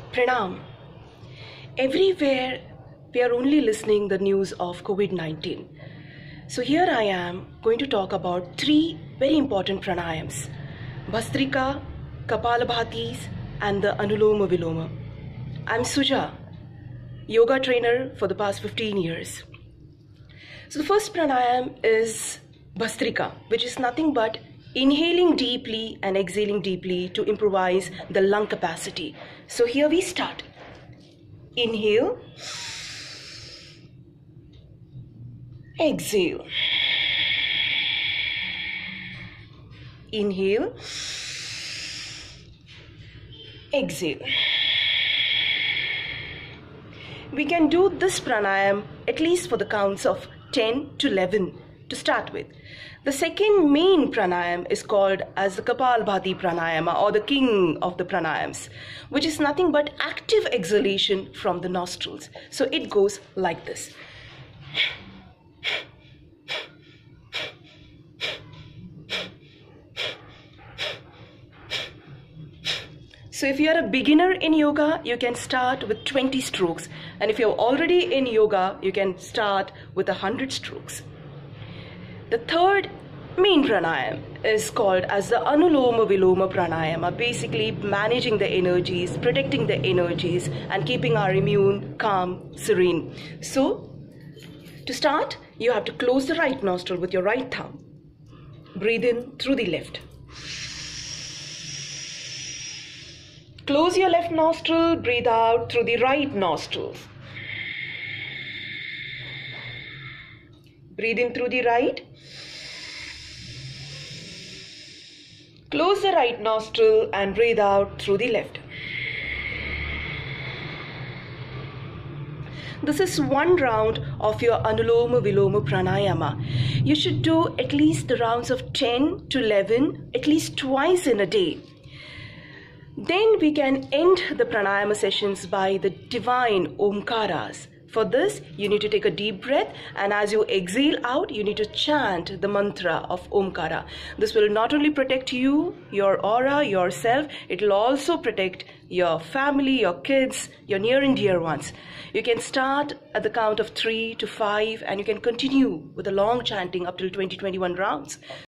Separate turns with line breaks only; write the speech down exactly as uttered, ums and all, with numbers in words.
Pranam. Everywhere we are only listening the news of COVID nineteen. So here I am going to talk about three very important pranayams: Bhastrika, Kapalabhatis and the Anuloma Viloma. I'm Suja, yoga trainer for the past fifteen years. So the first pranayam is Bhastrika, which is nothing but inhaling deeply and exhaling deeply to improvise the lung capacity. So here we start. Inhale, exhale, inhale, exhale. We can do this pranayam at least for the counts of ten to eleven to start with. The second main pranayam is called as the Kapalabhati pranayama, or the king of the pranayams, which is nothing but active exhalation from the nostrils. So it goes like this. So if you are a beginner in yoga, you can start with twenty strokes. And if you're already in yoga, you can start with one hundred strokes. The third main pranayam is called as the Anuloma Viloma pranayama, basically managing the energies, protecting the energies and keeping our immune calm, serene. So to start, you have to close the right nostril with your right thumb. Breathe in through the left. Close your left nostril, breathe out through the right nostril. Breathe in through the right. Close the right nostril and breathe out through the left. This is one round of your Anuloma Viloma pranayama. You should do at least the rounds of ten to eleven, at least twice in a day. Then we can end the pranayama sessions by the divine Omkaras. For this, you need to take a deep breath, and as you exhale out, you need to chant the mantra of Omkara. This will not only protect you, your aura, yourself, it will also protect your family, your kids, your near and dear ones. You can start at the count of three to five, and you can continue with a long chanting up till twenty to twenty-one rounds.